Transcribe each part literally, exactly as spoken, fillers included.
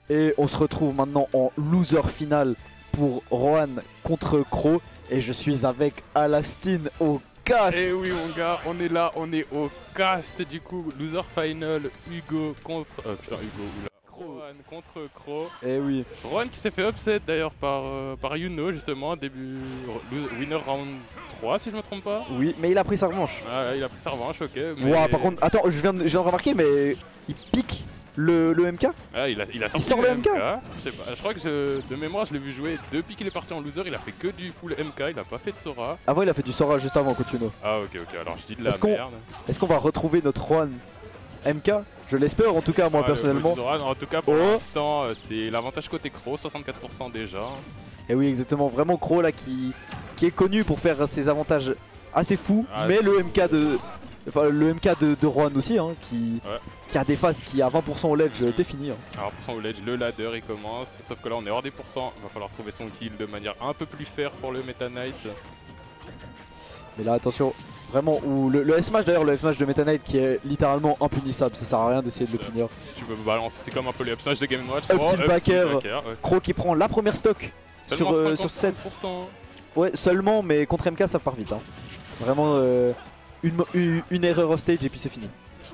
Et on se retrouve maintenant en loser final pour Rohan contre Crow. Et je suis avec Alastin au cast. Et oui mon gars, on est là, on est au cast du coup. Loser final, Hugo contre... Euh, putain Hugo, oula. Rohan contre Crow. Et oui. Rohan qui s'est fait upset d'ailleurs par, euh, par Yuno justement, début winner round trois si je me trompe pas. Oui, mais il a pris sa revanche. Ah, il a pris sa revanche, ok. Mais... Wow, par contre, attends, je viens, de, je viens de remarquer, mais il pique le, le M K. Ah, il a, il a sorti il sort le, le M K. M K. Je sais pas, je crois que je, de mémoire je l'ai vu jouer depuis qu'il est parti en loser, il a fait que du full M K, il a pas fait de Sora. Avant il a fait du Sora juste avant Coutuno. Ah ok ok, alors je dis de la est-ce merde. Est-ce qu'on va retrouver notre Rohan M K? Je l'espère en tout cas moi ah, personnellement. Le, le en tout cas pour oh. l'instant c'est l'avantage côté Crow, soixante-quatre pour cent déjà. Et oui exactement, vraiment Crow là qui, qui est connu pour faire ses avantages assez fous, ah, mais le M K de... Enfin le M K de, de Rohan aussi hein, qui, ouais. qui a des phases qui à vingt pour cent au ledge mmh. défini. Hein. À vingt pour cent au ledge, le ladder il commence, sauf que là on est hors des pourcents, il va falloir trouver son kill de manière un peu plus fair pour le Meta Knight. Mais là attention, vraiment, où le, le S-Smash d'ailleurs, le F-Smash de Meta Knight qui est littéralement impunissable, ça sert à rien d'essayer de le punir. Tu peux balancer, c'est comme un peu le F-Smash de Game Watch. Up tilt backer, ouais. Crow qui prend la première stock sur, euh, sur sept. Ouais seulement, mais contre M K ça part vite. Hein. Vraiment euh, une, une, une erreur off stage et puis c'est fini.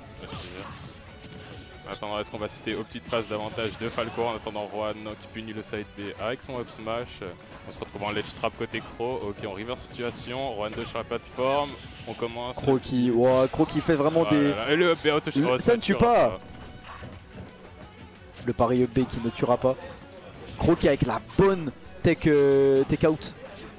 Attends, est-ce qu'on va citer aux petites phases d'avantage de Falco en attendant Rohan qui punit le side B avec son up smash. On se retrouve en ledge trap côté Crow. Ok, on reverse situation. Rohan deux sur la plateforme. On commence. Crow qui, wow, Crow qui fait vraiment ah des. Là là. Et le up B auto le... Ça ne tue pas. pas. Le pari up B qui ne tuera pas. Crow qui avec la bonne tech, euh, take out.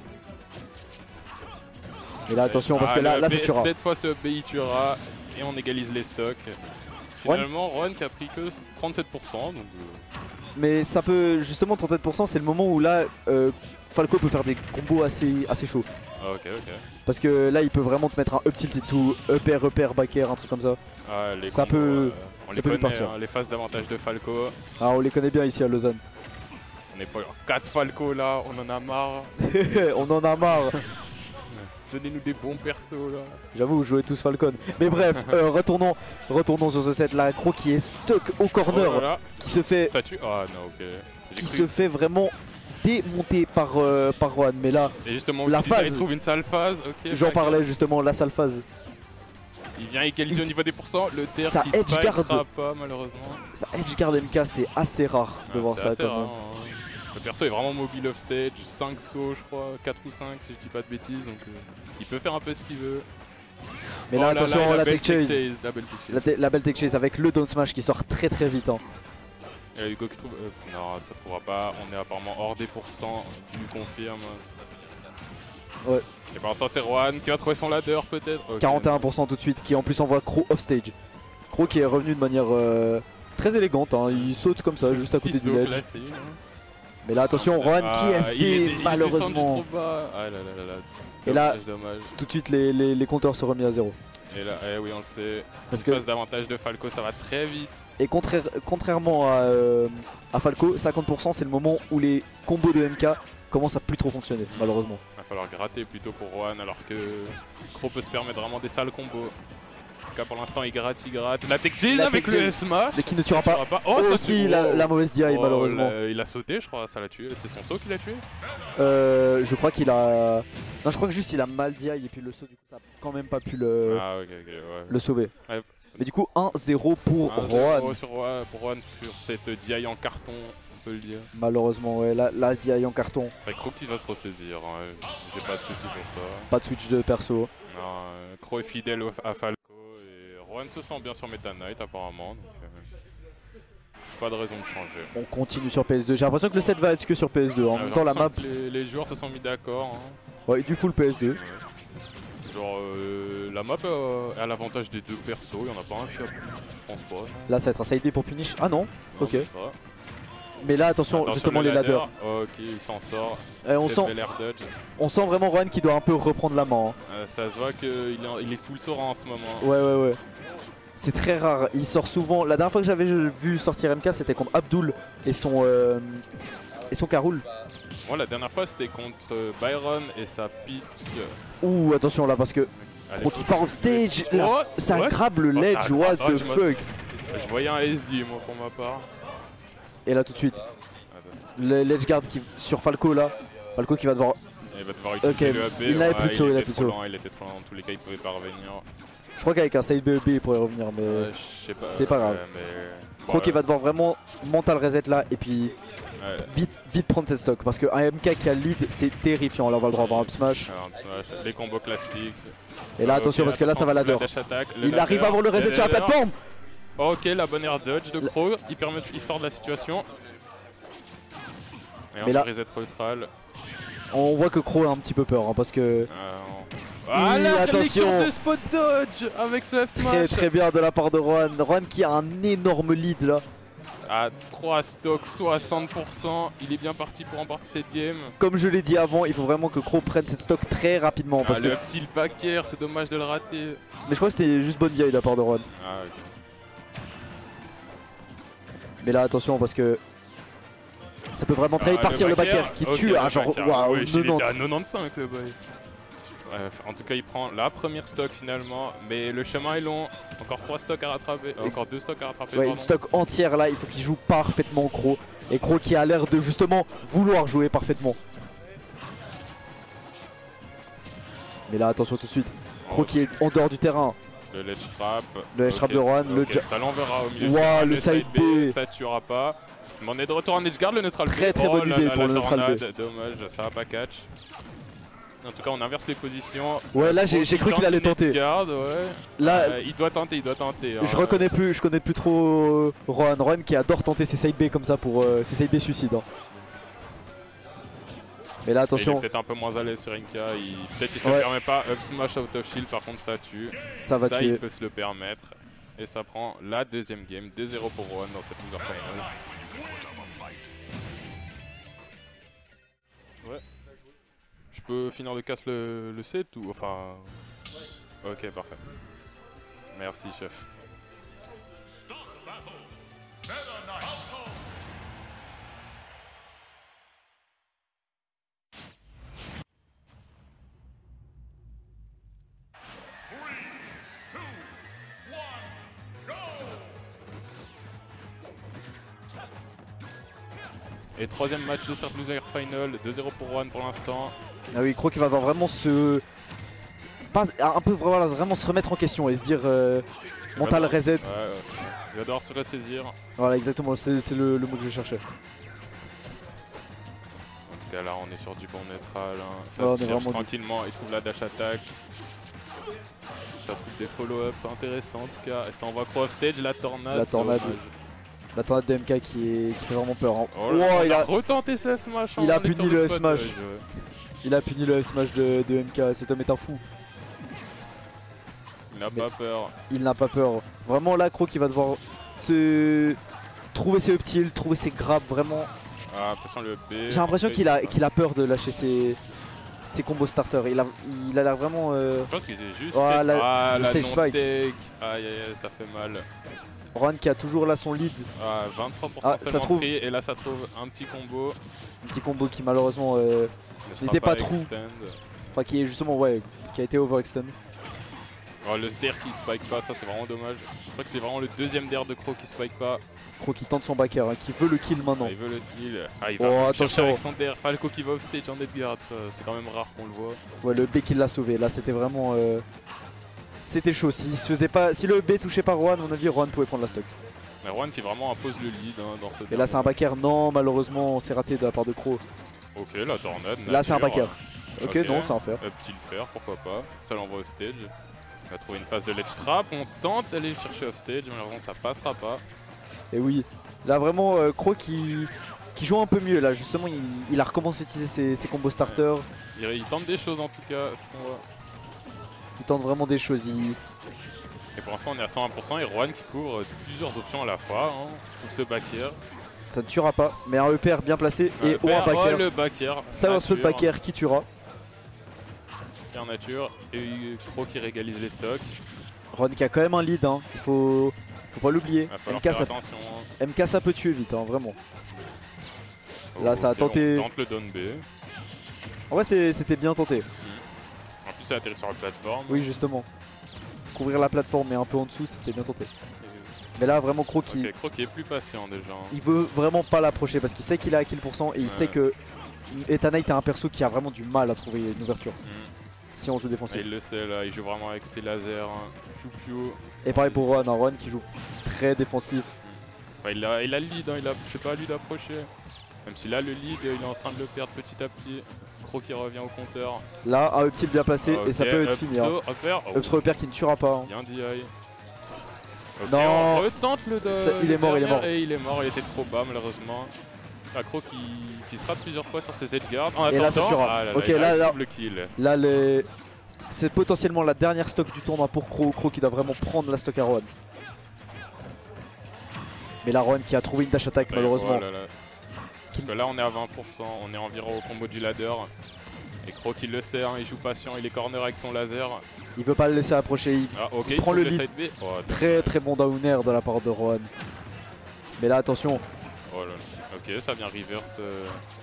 Et là attention parce ah, que là, là ça tuera. Cette fois ce up B il tuera et on égalise les stocks. Finalement, Rohan qui a pris que trente-sept pour cent. Donc euh... Mais ça peut, justement, trente-sept pour cent, c'est le moment où là, euh, Falco peut faire des combos assez, assez chauds. Ah, ok, ok. Parce que là, il peut vraiment te mettre un up tilt et tout, up air, up air, back air, un truc comme ça. Ah, les ça combos, peut, euh, on ça les peut connaît, partir. Hein, les phases d'avantage de Falco. Ah, on les connaît bien ici à Lausanne. On est pas quatre Falco là, on en a marre. On en a marre. Donnez-nous des bons persos là. J'avoue, vous jouez tous Falcon. Mais bref, euh, retournons, retournons sur ce set là. Crow qui est stuck au corner, oh là là. qui se fait, ça tue. Ah non, ok. Qui cru. se fait vraiment démonter par euh, par Rohan. Mais là, et justement, la phase, il trouve une sale phase. Okay, j'en parlais justement, la sale phase. Il vient égaliser il... au niveau des pourcents. Le terre ça qui edge guard pas malheureusement. Ça edge guard M K, c'est assez rare de ah, voir ça. Comme rare, hein. Le perso est vraiment mobile off stage, cinq sauts je crois, quatre ou cinq si je dis pas de bêtises, donc euh, il peut faire un peu ce qu'il veut. Mais là, oh, attention, là, là, la, tech chase. chase, la belle tech chase. La, la belle tech chase avec le down smash qui sort très très vite. Hein. Et là, Hugo qui trouve... Euh, non, ça trouvera pas, on est apparemment hors des pourcents, tu confirmes. Ouais. Et pour l'instant c'est Rohan qui va trouver son ladder peut-être. Okay. quarante et un pour cent tout de suite, qui en plus envoie Crow off stage. Crow qui est revenu de manière euh, très élégante, hein. Il saute comme ça juste à côté du ledge. Mais là attention, Rohan ah, qui S D malheureusement. Ah, là, là, là, là. Et là, dommage. tout de suite les, les, les compteurs se remis à zéro. Et là, eh oui on le sait, parce que que phase d'avantage de Falco ça va très vite. Et contraire, contrairement à, euh, à Falco, cinquante pour cent c'est le moment où les combos de M K commencent à plus trop fonctionner malheureusement. Il va falloir gratter plutôt pour Rohan alors que Crow peut se permettre vraiment des sales combos. Pour l'instant il gratte, il gratte. La tech chase avec le S-Smash. Mais qui ne tuera pas. pas. Oh, oh si, la, la mauvaise D I oh, malheureusement. Il a sauté, je crois, ça l'a tué. C'est son saut qui l'a tué euh, Je crois qu'il a... Non, je crois que juste il a mal D I et puis le saut du coup ça a quand même pas pu le, ah, okay, okay, ouais. le sauver. Ouais. Mais du coup un zéro pour Rohan. Sur, pour Rohan sur cette D I en carton, on peut le dire. Malheureusement ouais, la, la D I en carton. Avec Crow qui va se ressaisir, hein. J'ai pas de soucis pour ça. Pas de switch de perso. Non, euh, Crow est fidèle à Falco. Rohan se sent bien sur Meta Knight apparemment, donc euh, pas de raison de changer. On continue sur P S deux, j'ai l'impression que le set va être que sur P S deux, en ah, même temps la map... Les, les joueurs se sont mis d'accord. Hein. Ouais, du full P S deux. Ouais. Genre euh, la map euh, est à l'avantage des deux persos, il y en a pas un qui a plus, je pense pas. Non. Là ça va être un side B pour punish, ah non, non ok. Mais là attention, attention justement les ladder. ladders. Ok, il s'en sort. Et on, sent, on sent vraiment Rohan qui doit un peu reprendre la main. Hein. Euh, ça se voit qu'il est, il est full Sora en ce moment. Ouais ouais ouais. C'est très rare, il sort souvent. La dernière fois que j'avais vu sortir M K c'était contre Abdul et son euh, et son Karul. Moi la dernière fois c'était contre Byron et sa pitch. Ouh attention là parce que Crow qui part off stage, là, oh, ça what? Grab le ledge, oh, what the fuck. Je voyais un S D moi pour ma part. Et là tout de suite, le ledge guard qui, sur Falco là, Falco qui va devoir... Il va devoir utiliser okay. le A B. Il n'avait ouais, plus de saut, il, il, était trop lent, il était trop lent, dans tous les cas il pouvait pas revenir. Je crois qu'avec un side B E B il pourrait revenir mais ouais, c'est pas, pas grave. Ouais, mais... Croc qui va devoir vraiment mental reset là et puis ouais. vite, vite prendre cette stock parce qu'un M K qui a lead c'est terrifiant. Là on va le droit avoir un up smash. Ouais, les combos classiques. Et là attention okay, parce que là ça va ladder. Il ladder, arrive à avoir le reset sur la plateforme. Ok, la bonne air dodge de Croc, il, permet, il sort de la situation. Et mais on là, reset neutral. On voit que Croc a un petit peu peur hein, parce que... Euh, on... Ah là, attention de spot dodge avec ce F smash. Très très bien de la part de Rohan. Rohan qui a un énorme lead là. À trois stocks, soixante pour cent, il est bien parti pour remporter cette game. Comme je l'ai dit avant, il faut vraiment que Croc prenne cette stock très rapidement. Parce ah, que le style backer, c'est dommage de le rater. Mais je crois que c'était juste bonne vieille de la part de Rohan. Ah, okay. Mais là attention parce que ça peut vraiment très vite ah, partir le backer, le backer qui okay, tue à genre waouh, ouais, il était à quatre-vingt-quinze le boy. Bref, en tout cas il prend la première stock finalement, mais le chemin est long, encore trois stocks à rattraper, euh, encore deux stocks à rattraper. Ouais, une stock entière là, il faut qu'il joue parfaitement Croc. Et Croc qui a l'air de justement vouloir jouer parfaitement. Mais là attention tout de suite, Croc qui est en dehors du terrain. Le ledge trap. Le ledge trap okay, de Rohan, okay, le ça l'enverra au milieu. Wow, le side B. Ça tuera pas. Mais on est de retour en edge guard, le neutral B. Très très bonne oh, idée la, pour la le neutral B. Dommage, ça va pas catch. En tout cas, on inverse les positions. Ouais, là j'ai cru qu'il allait tenter. Guard, ouais. Là, euh, il doit tenter, il doit tenter. Hein. Je reconnais plus, je connais plus trop Rohan. Rohan qui adore tenter ses side B comme ça pour euh, ses side B suicides. Hein. Mais là attention. Et il est peut-être un peu moins à l'aise sur Inka. Il... Peut-être qu'il se ouais. le permet pas. Up smash out of shield, par contre ça tue. Ça va ça, tuer. Il peut se le permettre. Et ça prend la deuxième game. deux zéro pour Rohan dans cette loser final. Ouais. Je peux finir de casse le, le set ou enfin. Ok, parfait. Merci, chef. Et troisième match de cette loser final, deux zéro pour Rohan pour l'instant. Ah oui, Croc qui va devoir vraiment se... Pas, un peu vraiment, vraiment se remettre en question et se dire euh, mental devoir, reset. Ouais, ouais. Il va devoir se ressaisir. Voilà, exactement, c'est le, le mot que je cherchais. En tout cas là on est sur du bon neutral, hein. Ça oh, se cherche tranquillement, il trouve la dash attack. Ça trouve des follow-up intéressants en tout cas. Et ça envoie Croc off stage, la tornade. La tornade. La tornade de M K qui, est, qui fait vraiment peur. Hein. Oh là, oh, il a retenté ce F smash. Il a puni le F smash. Il a puni le F smash de, de M K. Cet homme est un fou. Il n'a pas peur. Il n'a pas peur. Vraiment là, Croc qui va devoir se trouver ses up tilts, trouver ses grabs vraiment. Ah, attention le B. J'ai l'impression qu'il a, qu'il a peur de lâcher ses, ses combos starters. Il a il a l'air vraiment. Euh... Je pense qu'il était juste. Oh, la, ah, le la stage spike. Aïe aïe aïe, ça fait mal. Rohan qui a toujours là son lead. Ah, vingt-trois pour cent ah, ça trouve... pris, et là ça trouve un petit combo. Un petit combo qui malheureusement euh, n'était pas, pas true. Enfin qui est justement ouais, qui a été overextend. Oh, le dair qui spike pas, ça c'est vraiment dommage. Je crois que c'est vraiment le deuxième dair de Croc qui spike pas. Croc qui tente son backer, hein, qui veut le kill maintenant. Ah, il veut le kill. Ah, il va oh, chercher avec son dair. Falco qui va off stage en deadguard, c'est quand même rare qu'on le voit. Ouais, le B qui l'a sauvé. Là c'était vraiment... Euh... C'était chaud, si, se faisait pas, si le B touchait pas Rohan, à mon avis, Rohan pouvait prendre la stock. Mais Rohan qui vraiment impose le lead hein, dans ce. Et là, c'est un backer. Non, malheureusement, c'est raté de la part de Croc. Ok, la tornade. Là, c'est un backer. Ok, okay. Non, c'est un fer. Petit le fer, pourquoi pas. Ça l'envoie au stage. On va trouver une phase de ledge trap. On tente d'aller le chercher off stage, mais malheureusement, ça passera pas. Et oui, là, vraiment, euh, Croc qui. qui joue un peu mieux. Là, justement, il, il a recommencé à utiliser ses, ses combos starter. Ouais. Il, il tente des choses en tout cas, ce qu'on voit. Il tente vraiment des choses. Il... Et pour l'instant on est à cent vingt pour cent et Rohan qui couvre plusieurs options à la fois hein, pour ce backer. Ça ne tuera pas, mais un E P R bien placé un et E P R, oh, un backer. Oh, le backer. Ça lance le backer qui tuera. Backer nature et Croc qui régalise les stocks. Rohan qui a quand même un lead, hein. Il faut, faut pas l'oublier. M K, ça... hein. M K ça peut tuer vite, hein, vraiment. Oh, là ça okay, a tenté. On tente le down B. En vrai c'était bien tenté. Mmh. En plus ça atterrit sur la plateforme. Oui justement. Couvrir la plateforme mais un peu en dessous c'était bien tenté. Mais là vraiment Croc qui... Okay, Croc qui est plus patient déjà. Il veut vraiment pas l'approcher parce qu'il sait qu'il a kill pourcent et il ouais. sait que Eta Knight est un perso qui a vraiment du mal à trouver une ouverture. Mm. Si on joue défensif. Ah, il le sait là, il joue vraiment avec ses lasers, hein. Piu piu. Et pareil pour Rohan, hein. Rohan qui joue très défensif. Enfin, il, a, il a le lead, hein. il a, c'est pas à lui d'approcher. Même si là le lead, il est en train de le perdre petit à petit. Croc qui revient au compteur. Là, un up tilt bien placé okay. et ça peut être up fini. Hein. Up oh. throw upper qui ne tuera pas. Hein. Il y a un D I. Okay, non, on retente le de, ça, il est mort, il est mort. Et il est mort, il était trop bas malheureusement. Croc qui, qui se rate plusieurs fois sur ses edge guards. En et là ça tuera. Ah, là, ok, là, là, là, le kill. là les... c'est potentiellement la dernière stock du tournoi pour Croc. Croc qui doit vraiment prendre la stock à Rohan. Mais la Rohan qui a trouvé une dash attack ouais, malheureusement. Voilà, là. Parce que là on est à vingt pour cent, on est environ au combo du ladder. Et Croc il le sait, hein, il joue patient, il est corner avec son laser. Il veut pas le laisser approcher, il, ah, okay, il prend le lead. Oh, très très bon downer de la part de Rohan. Mais là attention. Oh là là. Ok, ça vient reverse. Euh...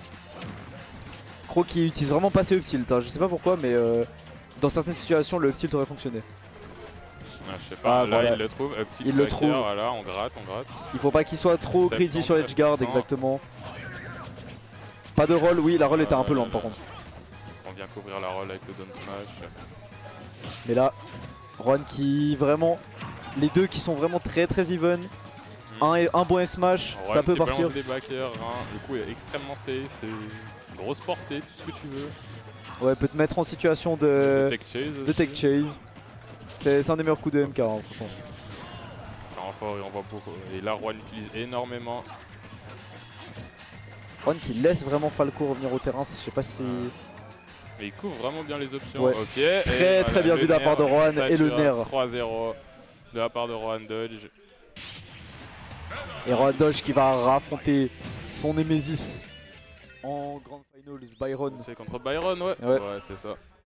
Croc qui utilise vraiment pas ses up tilt, hein. Je sais pas pourquoi mais euh, dans certaines situations le up tilt aurait fonctionné. Ah, je sais pas, ah, là voilà. il le trouve, up tilt il le trouve. Voilà, on gratte, on gratte. Il faut pas qu'il soit trop greedy sur l'edge guard, exactement. Pas de roll, oui la roll était euh, un peu lente par contre. On vient couvrir la roll avec le down smash. Mais là, Rohan qui vraiment, les deux qui sont vraiment très très even. Mm. Un, un bon F smash, Rohan ça peut partir. Des backers, hein. Le coup est extrêmement safe, et grosse portée, tout ce que tu veux. Ouais, peut te mettre en situation de, de tech chase. De tech chase. C'est un des meilleurs coups de M K, hein, franchement. C'est un fort et on voit beaucoup. Et là, Rohan utilise énormément. Rohan qui laisse vraiment Falco revenir au terrain, je sais pas si... Mais il couvre vraiment bien les options. Ouais. Ok. Très et très bien vu de la part de Rohan et le nerf. trois zéro de la part de Rohan Dodge. Et Rohan Dodge qui va raffronter son Nemesis en Grand Finals, Byron. C'est contre Byron, ouais. Ouais, ouais c'est ça.